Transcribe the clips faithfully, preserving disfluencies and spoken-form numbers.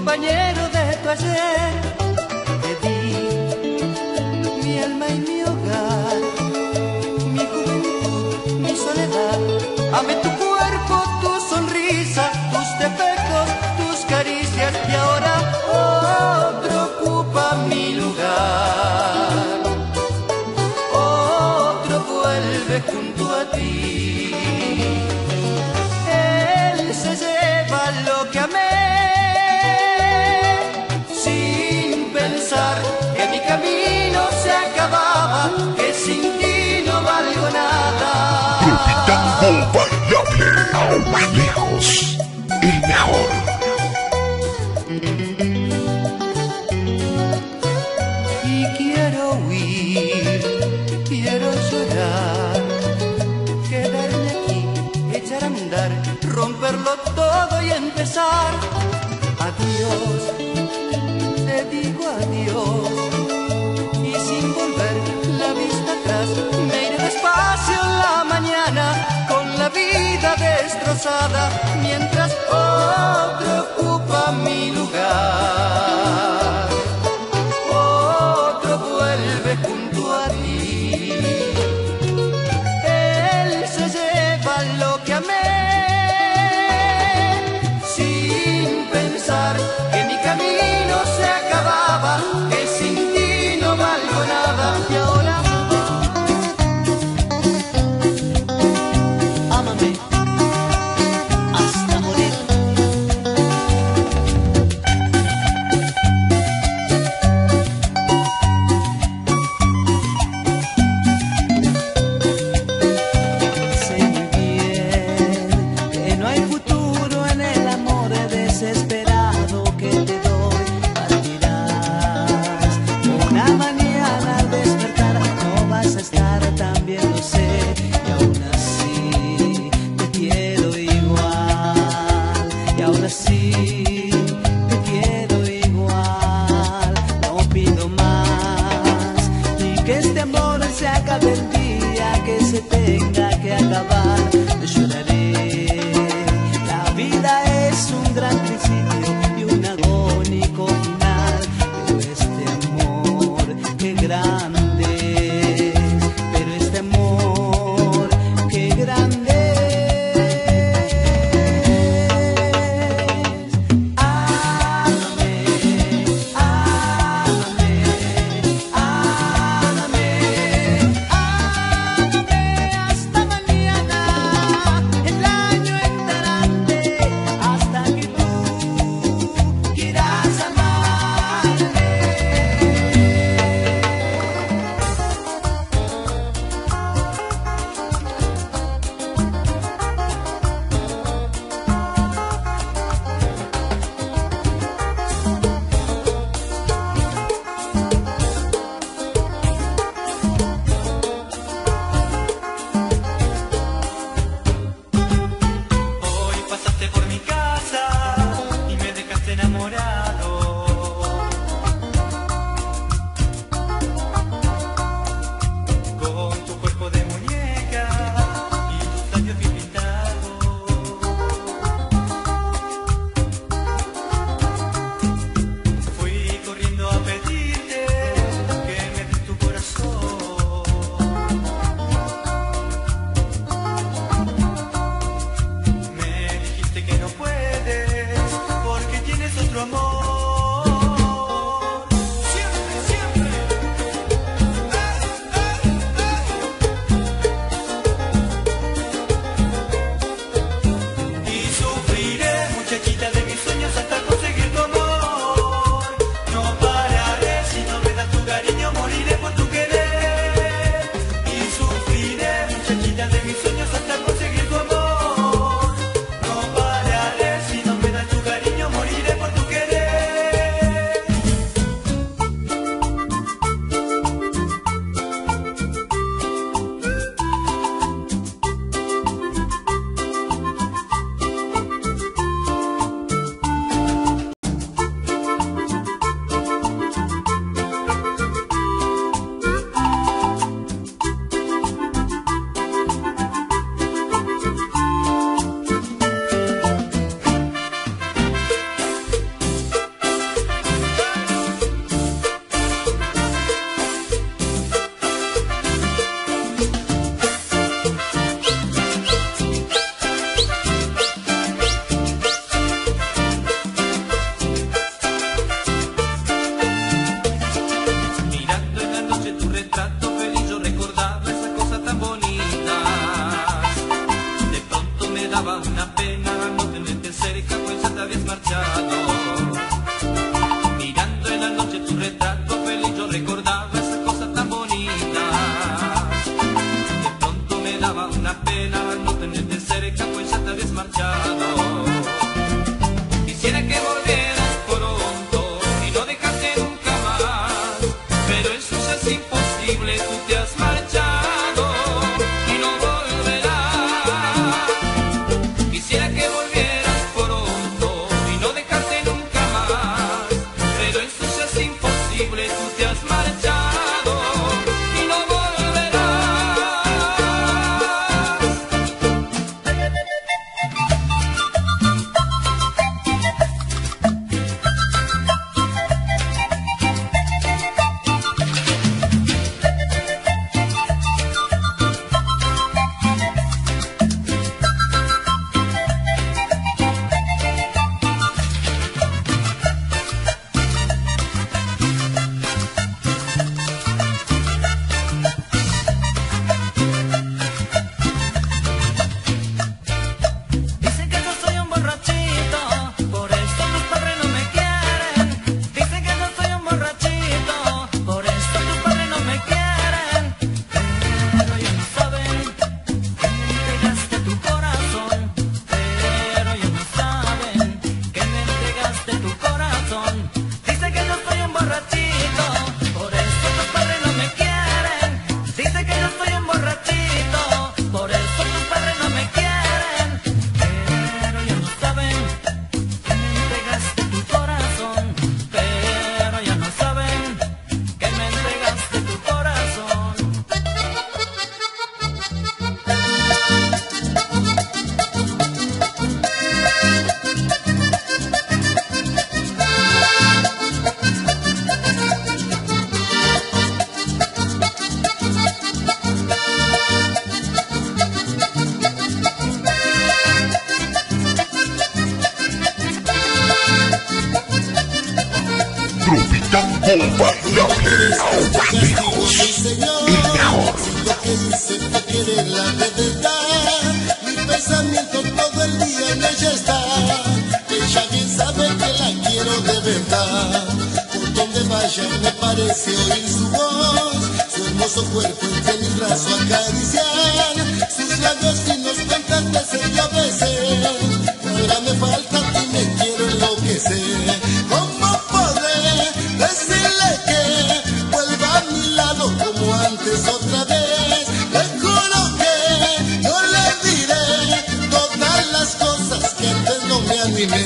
compañero de tu ayer. Te di mi alma y mi hogar, mi juventud, mi soledad. Amé tu cuerpo, tu sonrisa, tus defectos, tus caricias, y ahora otro ocupa mi lugar. Otro vuelve junto a ti. Él se lleva lo que amé, sin pensar que mi camino se acababa, que sin ti no valgo nada. Tropitango bailable, aún lejos, el mejor. Y quiero huir, quiero llorar, quedarme aquí, echar a andar, romperlo todo y empezar. Adiós, te digo adiós, y sin volver la vista atrás, me iré despacio en la mañana, con la vida destrozada, mientras otro ocupa mi lugar. Otro vuelve junto a ti. Él se lleva lo que amé, sin pensar que mi camino se acababa, que sin ti no valgo nada. Y ahora ámame hasta morir. Sé muy bien que no hay futuro en el amor desesperado que te doy. Partirás una mañana al despertar, no vas a estar, también lo sé, y aún así te quiero igual, y aún así te quiero igual. No pido más, y que este amor se acabe el día que se tenga que acabar. No lloraré, la vida es un gran principio y un agónico final, pero este amor, qué grande es, pero este amor, qué grande es. Ámame, ámame, ámame, ámame hasta mañana, el año entrante, hasta que tú quieras amarme. Hoy pasaste por mi casa y me dejaste enamorado. Con tu cuerpo de muñeca y tus labios bien pintados. Fui corriendo a pedirte que me des tu corazón. Me dijiste que no puedo. desmarchado. Mirando en la noche tu retrato feliz yo recordaba esas cosas tan bonitas. De pronto me daba una pena no tenerte cerca, pues ya te habías marchado. Quisiera que volvieras pronto y no dejarte nunca más, pero eso ya es imposible, tú te has marchado y no volverás. Quisiera que volvieras pronto y no dejarte nunca más, pero eso ya es imposible, tú te has marchado y no Bailable, lejos, el mejor. Lo que dice que quiere la de verdad, mi pensamiento todo el día en ella está. Ella bien sabe que la quiero de verdad. Por donde vaya me parece oír su voz, su hermoso cuerpo entre mis brazos acariciar, sus labios finos tantas veces yo besé. Ahora me falta y me quiero enloquecer. ¿Cómo podré decirle que vuelva a mi lado como antes otra vez? Le juro que yo le diré todas las cosas que antes no me animé.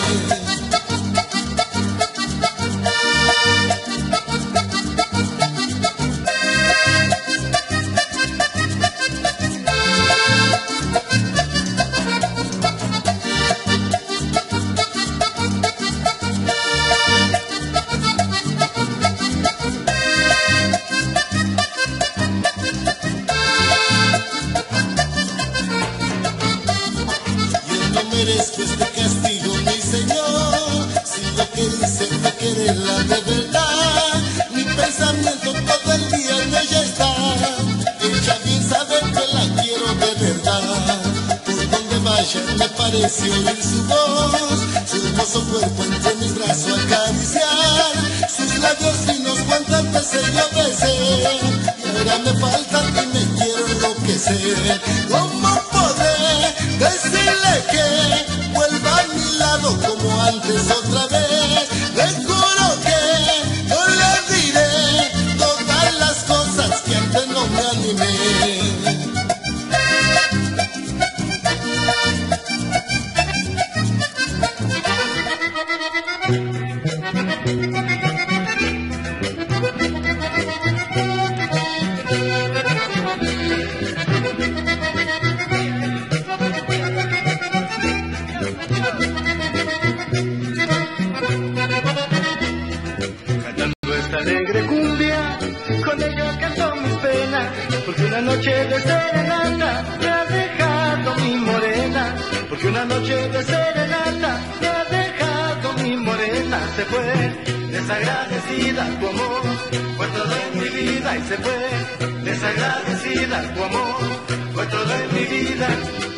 Merezco este castigo, mi Señor. Si lo que dice que quererla de verdad, mi pensamiento todo el día en ella está. Ella bien sabe que la quiero de verdad. Por donde vaya me parece oír su voz, su hermoso cuerpo entre mis brazos acariciar, sus labios finos cuantas veces yo besé. Y ahora me falta y me quiero enloquecer. ¿Cómo podré decirle que vuelva a mi lado como antes otra vez? Le juro que yo le diré todas las cosas que antes no me animé. Alegre cumbia, con ella canto mis penas, porque una noche de serenata me ha dejado mi morena, porque una noche de serenata me ha dejado mi morena. Se fue desagradecida tu amor, fue todo en mi vida y se fue desagradecida tu amor, fue todo en mi vida.